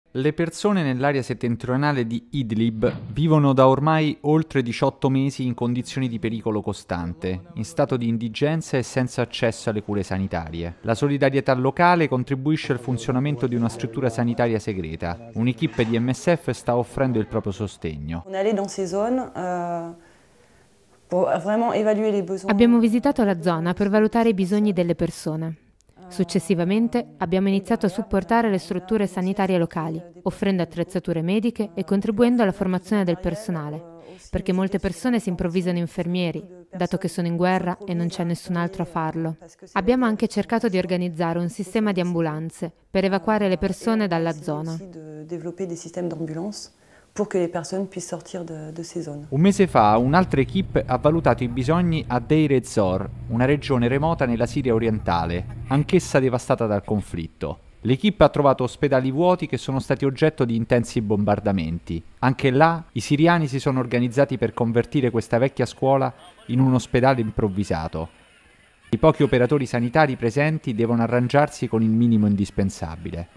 Le persone nell'area settentrionale di Idlib vivono da ormai oltre 18 mesi in condizioni di pericolo costante, in stato di indigenza e senza accesso alle cure sanitarie. La solidarietà locale contribuisce al funzionamento di una struttura sanitaria segreta. Un'equipe di MSF sta offrendo il proprio sostegno. Abbiamo visitato la zona per valutare i bisogni delle persone. Successivamente abbiamo iniziato a supportare le strutture sanitarie locali, offrendo attrezzature mediche e contribuendo alla formazione del personale, perché molte persone si improvvisano infermieri, dato che sono in guerra e non c'è nessun altro a farlo. Abbiamo anche cercato di organizzare un sistema di ambulanze per evacuare le persone dalla zona. Un mese fa un'altra equipe ha valutato i bisogni a Deir ez-Zor, una regione remota nella Siria orientale, anch'essa devastata dal conflitto. L'equipe ha trovato ospedali vuoti che sono stati oggetto di intensi bombardamenti. Anche là i siriani si sono organizzati per convertire questa vecchia scuola in un ospedale improvvisato. I pochi operatori sanitari presenti devono arrangiarsi con il minimo indispensabile.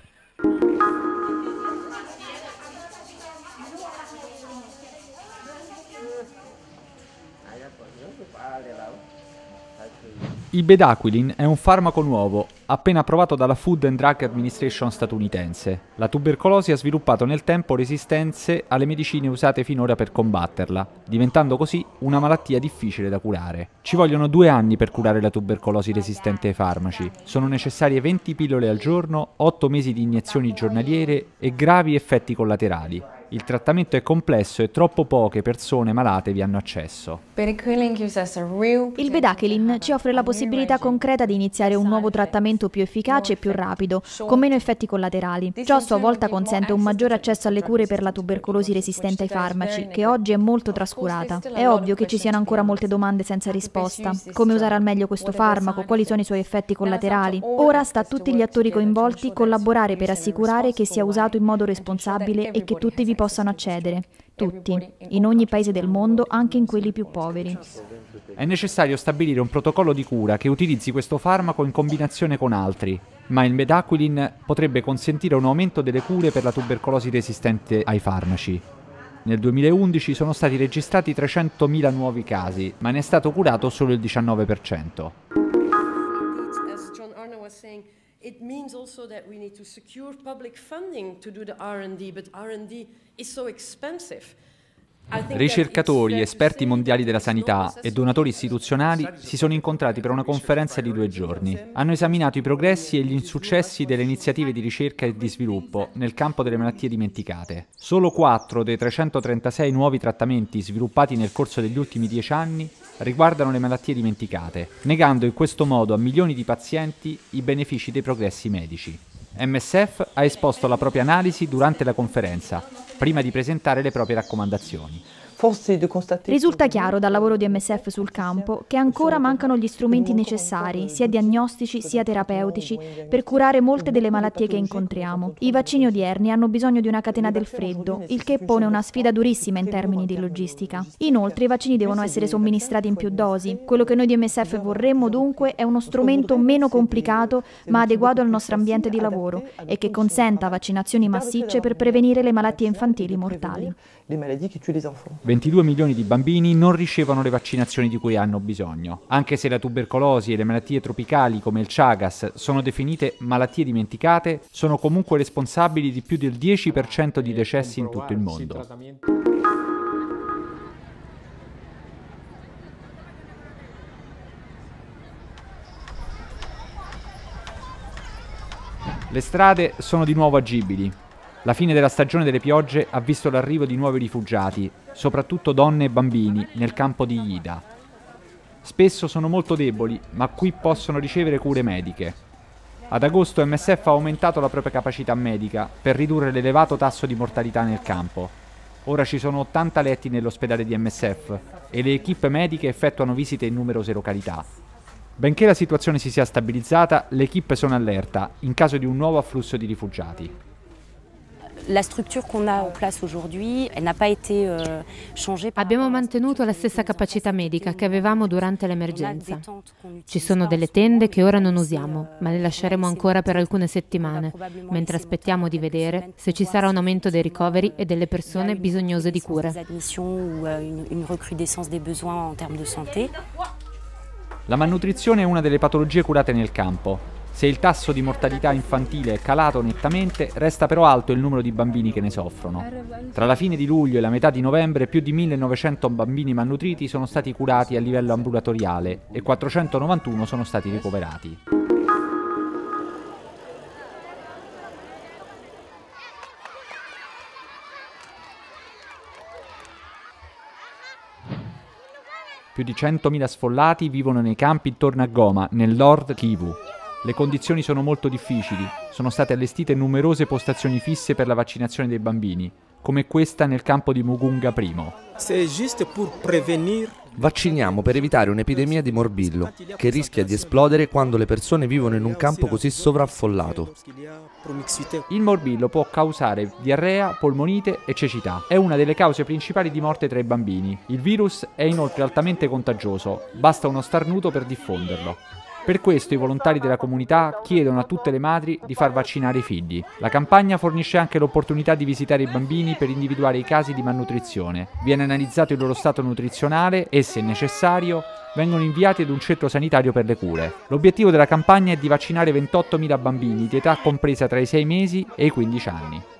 Il bedaquilin è un farmaco nuovo, appena approvato dalla Food and Drug Administration statunitense. La tubercolosi ha sviluppato nel tempo resistenze alle medicine usate finora per combatterla, diventando così una malattia difficile da curare. Ci vogliono 2 anni per curare la tubercolosi resistente ai farmaci. Sono necessarie 20 pillole al giorno, 8 mesi di iniezioni giornaliere e gravi effetti collaterali. Il trattamento è complesso e troppo poche persone malate vi hanno accesso. Il bedaquilin ci offre la possibilità concreta di iniziare un nuovo trattamento più efficace e più rapido, con meno effetti collaterali. Ciò a sua volta consente un maggiore accesso alle cure per la tubercolosi resistente ai farmaci, che oggi è molto trascurata. È ovvio che ci siano ancora molte domande senza risposta. Come usare al meglio questo farmaco? Quali sono i suoi effetti collaterali? Ora sta a tutti gli attori coinvolti collaborare per assicurare che sia usato in modo responsabile e che tutti vi possano accedere. Tutti, in ogni paese del mondo, anche in quelli più poveri. È necessario stabilire un protocollo di cura che utilizzi questo farmaco in combinazione con altri, ma il bedaquilin potrebbe consentire un aumento delle cure per la tubercolosi resistente ai farmaci. Nel 2011 sono stati registrati 300.000 nuovi casi, ma ne è stato curato solo il 19%. It means also that we need to secure public funding to do the R&D, but R&D is so expensive. Ricercatori, esperti mondiali della sanità e donatori istituzionali si sono incontrati per una conferenza di 2 giorni. Hanno esaminato i progressi e gli insuccessi delle iniziative di ricerca e di sviluppo nel campo delle malattie dimenticate. Solo 4 dei 336 nuovi trattamenti sviluppati nel corso degli ultimi 10 anni riguardano le malattie dimenticate, negando in questo modo a milioni di pazienti i benefici dei progressi medici. MSF ha esposto la propria analisi durante la conferenza, prima di presentare le proprie raccomandazioni. Risulta chiaro dal lavoro di MSF sul campo che ancora mancano gli strumenti necessari, sia diagnostici sia terapeutici, per curare molte delle malattie che incontriamo. I vaccini odierni hanno bisogno di una catena del freddo, il che pone una sfida durissima in termini di logistica. Inoltre i vaccini devono essere somministrati in più dosi. Quello che noi di MSF vorremmo dunque è uno strumento meno complicato ma adeguato al nostro ambiente di lavoro e che consenta vaccinazioni massicce per prevenire le malattie infantili mortali. 22 milioni di bambini non ricevono le vaccinazioni di cui hanno bisogno. Anche se la tubercolosi e le malattie tropicali come il Chagas sono definite malattie dimenticate, sono comunque responsabili di più del 10% di decessi in tutto il mondo. Le strade sono di nuovo agibili. La fine della stagione delle piogge ha visto l'arrivo di nuovi rifugiati, soprattutto donne e bambini, nel campo di Yida. Spesso sono molto deboli, ma qui possono ricevere cure mediche. Ad agosto MSF ha aumentato la propria capacità medica per ridurre l'elevato tasso di mortalità nel campo. Ora ci sono 80 letti nell'ospedale di MSF e le equipe mediche effettuano visite in numerose località. Benché la situazione si sia stabilizzata, le equipe sono allerta in caso di un nuovo afflusso di rifugiati. Abbiamo mantenuto la stessa capacità medica che avevamo durante l'emergenza. Ci sono delle tende che ora non usiamo, ma le lasceremo ancora per alcune settimane, mentre aspettiamo di vedere se ci sarà un aumento dei ricoveri e delle persone bisognose di cure. La malnutrizione è una delle patologie curate nel campo. Se il tasso di mortalità infantile è calato nettamente, resta però alto il numero di bambini che ne soffrono. Tra la fine di luglio e la metà di novembre più di 1900 bambini malnutriti sono stati curati a livello ambulatoriale e 491 sono stati ricoverati. Più di 100.000 sfollati vivono nei campi intorno a Goma, nel nord Kivu. Le condizioni sono molto difficili, sono state allestite numerose postazioni fisse per la vaccinazione dei bambini, come questa nel campo di Mugunga I. Vacciniamo per evitare un'epidemia di morbillo, che rischia di esplodere quando le persone vivono in un campo così sovraffollato. Il morbillo può causare diarrea, polmonite e cecità. È una delle cause principali di morte tra i bambini. Il virus è inoltre altamente contagioso, basta uno starnuto per diffonderlo. Per questo i volontari della comunità chiedono a tutte le madri di far vaccinare i figli. La campagna fornisce anche l'opportunità di visitare i bambini per individuare i casi di malnutrizione. Viene analizzato il loro stato nutrizionale e, se necessario, vengono inviati ad un centro sanitario per le cure. L'obiettivo della campagna è di vaccinare 28.000 bambini di età compresa tra i 6 mesi e i 15 anni.